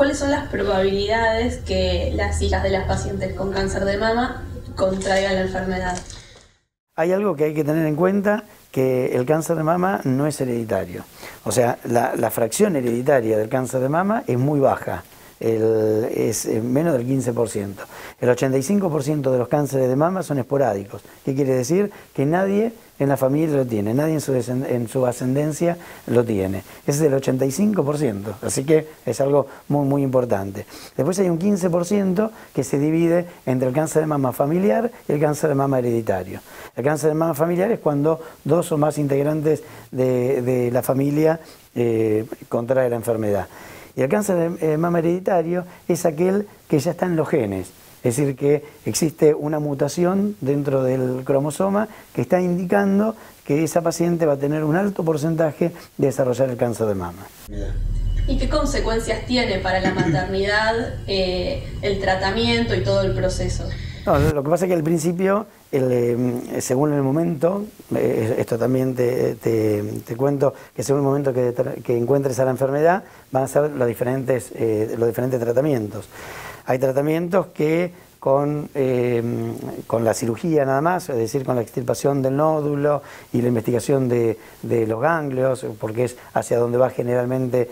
¿cuáles son las probabilidades que las hijas de las pacientes con cáncer de mama contraigan la enfermedad? Hay algo que hay que tener en cuenta, que el cáncer de mama no es hereditario. O sea, la fracción hereditaria del cáncer de mama es muy baja, es menos del 15%. El 85% de los cánceres de mama son esporádicos. ¿Qué quiere decir? Que nadie en la familia lo tiene, nadie en su ascendencia lo tiene. Ese es el 85%, así que es algo muy, muy importante. Después hay un 15% que se divide entre el cáncer de mama familiar y el cáncer de mama hereditario. El cáncer de mama familiar es cuando dos o más integrantes de la familia contraen la enfermedad. Y el cáncer de mama hereditario es aquel que ya está en los genes. Es decir, que existe una mutación dentro del cromosoma que está indicando que esa paciente va a tener un alto porcentaje de desarrollar el cáncer de mama. ¿Y qué consecuencias tiene para la maternidad el tratamiento y todo el proceso? No, lo que pasa es que al principio, según el momento, esto también te cuento, que según el momento que encuentres a la enfermedad, van a ser los diferentes tratamientos. Hay tratamientos que con la cirugía nada más, es decir, con la extirpación del nódulo y la investigación de los ganglios, porque es hacia donde va generalmente,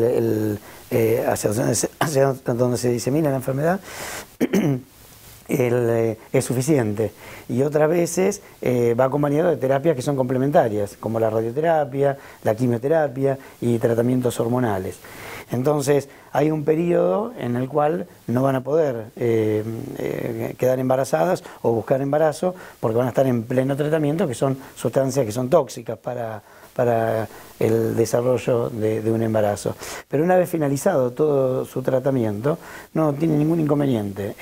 hacia donde se disemina la enfermedad, es suficiente. Y otras veces va acompañado de terapias que son complementarias, como la radioterapia, la quimioterapia y tratamientos hormonales. Entonces hay un periodo en el cual no van a poder quedar embarazadas o buscar embarazo porque van a estar en pleno tratamiento, que son sustancias que son tóxicas para el desarrollo de un embarazo. Pero una vez finalizado todo su tratamiento, no tiene ningún inconveniente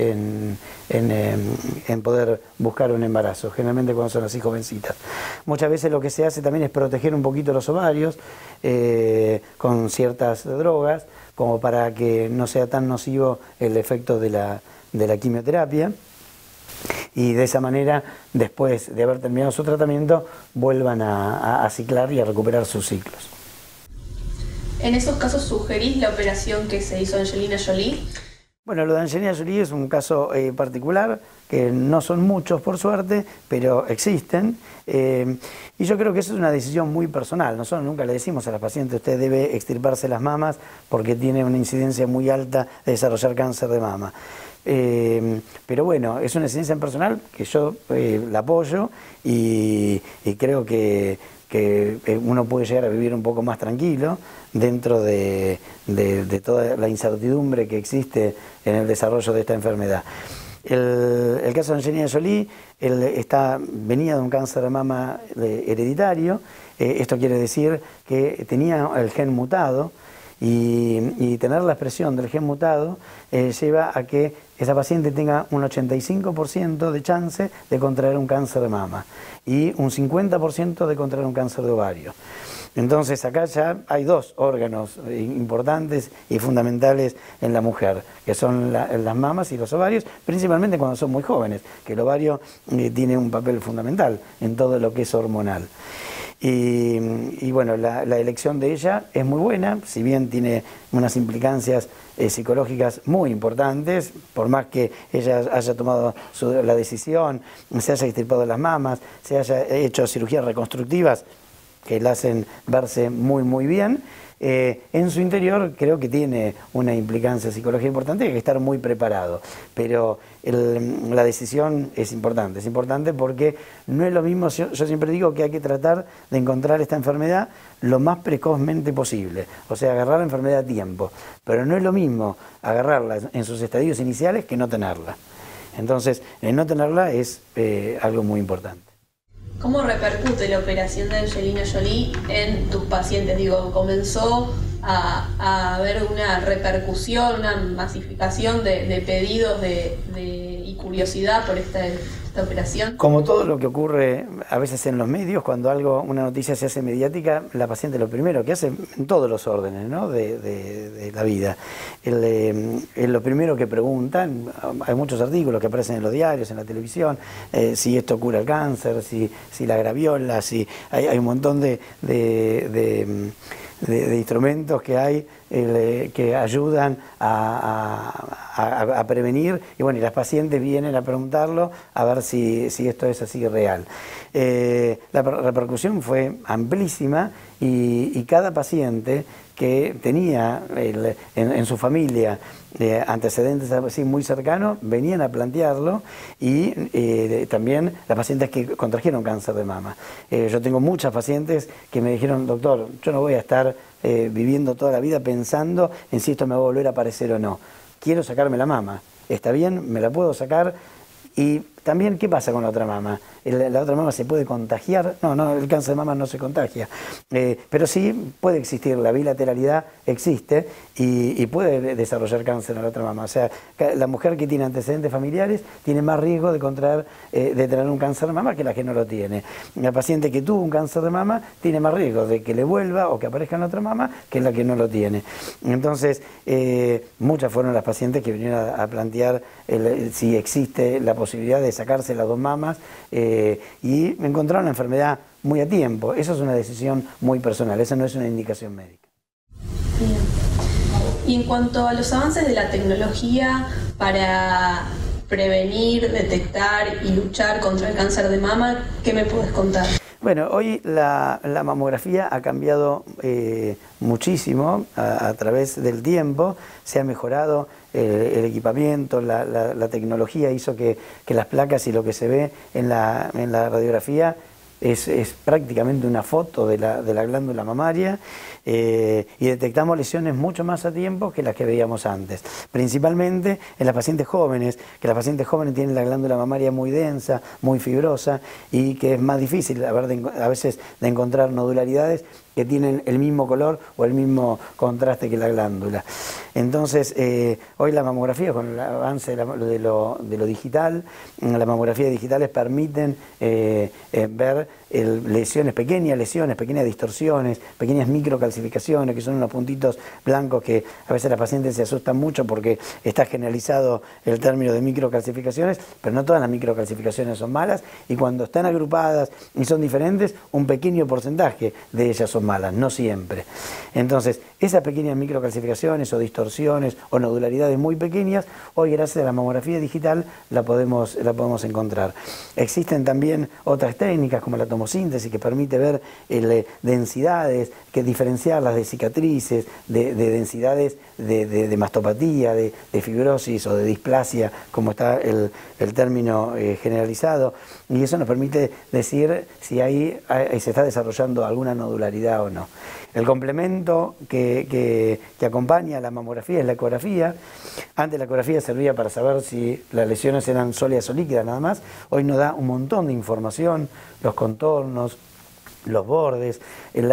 en poder buscar un embarazo, generalmente cuando son así jovencitas. Muchas veces lo que se hace también es proteger un poquito los ovarios con ciertas drogas, como para que no sea tan nocivo el efecto de la quimioterapia. Y de esa manera, después de haber terminado su tratamiento, vuelvan a ciclar y a recuperar sus ciclos. ¿En esos casos sugerís la operación que se hizo Angelina Jolie? Bueno, lo de Angelina Jolie es un caso particular, que no son muchos por suerte, pero existen. Y yo creo que eso es una decisión muy personal. Nosotros nunca le decimos a la paciente, usted debe extirparse las mamas porque tiene una incidencia muy alta de desarrollar cáncer de mama. Pero bueno, es una decisión personal que yo la apoyo y creo que uno puede llegar a vivir un poco más tranquilo dentro de toda la incertidumbre que existe en el desarrollo de esta enfermedad. El caso de Angelina Jolie, venía de un cáncer de mama hereditario. Esto quiere decir que tenía el gen mutado, y tener la expresión del gen mutado lleva a que esa paciente tenga un 85% de chance de contraer un cáncer de mama y un 50% de contraer un cáncer de ovario. Entonces acá ya hay dos órganos importantes y fundamentales en la mujer, que son las mamas y los ovarios, principalmente cuando son muy jóvenes, que el ovario tiene un papel fundamental en todo lo que es hormonal. Y bueno, la elección de ella es muy buena, si bien tiene unas implicancias psicológicas muy importantes, por más que ella haya tomado la decisión, se haya extirpado las mamas, se haya hecho cirugías reconstructivas que la hacen verse muy muy bien, en su interior creo que tiene una implicancia psicológica importante y hay que estar muy preparado. Pero la decisión es importante porque no es lo mismo, yo siempre digo que hay que tratar de encontrar esta enfermedad lo más precozmente posible, o sea, agarrar la enfermedad a tiempo, pero no es lo mismo agarrarla en sus estadios iniciales que no tenerla. Entonces, el no tenerla es algo muy importante. ¿Cómo repercute la operación de Angelina Jolie en tus pacientes? Digo, ¿comenzó a haber una repercusión, una masificación de pedidos y curiosidad por esta operación? Como todo lo que ocurre a veces en los medios, cuando una noticia se hace mediática, la paciente lo primero que hace en todos los órdenes, ¿no?, de la vida, lo primero que preguntan, hay muchos artículos que aparecen en los diarios, en la televisión, si esto cura el cáncer, si la graviola, si hay un montón de de instrumentos que hay que ayudan a prevenir, y bueno, y las pacientes vienen a preguntarlo a ver si esto es así real. La repercusión fue amplísima y cada paciente que tenía en su familia antecedentes así muy cercanos, venían a plantearlo, y también las pacientes que contrajeron cáncer de mama. Yo tengo muchas pacientes que me dijeron: doctor, yo no voy a estar viviendo toda la vida pensando en si esto me va a volver a aparecer o no. Quiero sacarme la mama. ¿Está bien? ¿Me la puedo sacar? Y también, ¿qué pasa con la otra mama? ¿La otra mama se puede contagiar? No, el cáncer de mama no se contagia. Pero sí puede existir, la bilateralidad existe y puede desarrollar cáncer en la otra mama. O sea, la mujer que tiene antecedentes familiares tiene más riesgo de tener un cáncer de mama que la que no lo tiene. La paciente que tuvo un cáncer de mama tiene más riesgo de que le vuelva o que aparezca en la otra mama que la que no lo tiene. Entonces, muchas fueron las pacientes que vinieron a plantear si existe la posibilidad de sacarse las dos mamas, y encontraron la enfermedad muy a tiempo. Eso es una decisión muy personal, esa no es una indicación médica. Bien. Y en cuanto a los avances de la tecnología para prevenir, detectar y luchar contra el cáncer de mama, ¿qué me puedes contar? Bueno, hoy la mamografía ha cambiado muchísimo a través del tiempo, se ha mejorado el equipamiento, la tecnología hizo que las placas y lo que se ve en la radiografía es prácticamente una foto de la glándula mamaria, y detectamos lesiones mucho más a tiempo que las que veíamos antes, principalmente en las pacientes jóvenes, que las pacientes jóvenes tienen la glándula mamaria muy densa, muy fibrosa, y que es más difícil a veces de encontrar nodularidades que tienen el mismo color o el mismo contraste que la glándula. Entonces, hoy la mamografía, con el avance de lo digital, las mamografías digitales permiten ver pequeñas lesiones, pequeñas distorsiones, pequeñas microcalcificaciones, que son unos puntitos blancos que a veces las pacientes se asustan mucho porque está generalizado el término de microcalcificaciones, pero no todas las microcalcificaciones son malas, y cuando están agrupadas y son diferentes, un pequeño porcentaje de ellas son malas, no siempre. Entonces, esas pequeñas microcalcificaciones o distorsiones o nodularidades muy pequeñas, hoy gracias a la mamografía digital la podemos encontrar. Existen también otras técnicas como la tomosíntesis, que permite ver densidades, que diferenciarlas de cicatrices, de densidades de mastopatía, de fibrosis o de displasia, como está el término generalizado, y eso nos permite decir si se está desarrollando alguna nodularidad o no. El complemento que acompaña a la mamografía es la ecografía. Antes la ecografía servía para saber si las lesiones eran sólidas o líquidas nada más. Hoy nos da un montón de información, los contornos, los bordes,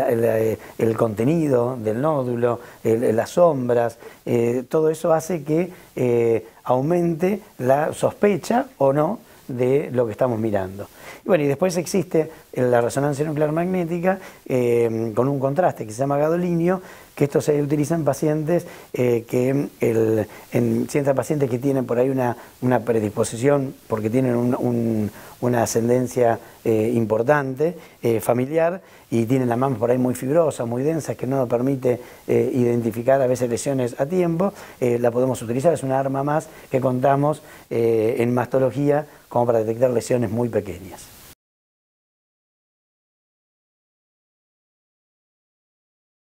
el contenido del nódulo, las sombras, todo eso hace que aumente la sospecha o no de lo que estamos mirando. Bueno, y después existe la resonancia nuclear magnética con un contraste que se llama gadolinio, que esto se utiliza en pacientes en ciertas pacientes que tienen por ahí una predisposición, porque tienen una ascendencia importante familiar, y tienen la mama por ahí muy fibrosa, muy densa, que no nos permite identificar a veces lesiones a tiempo. La podemos utilizar, es una arma más que contamos en mastología como para detectar lesiones muy pequeñas.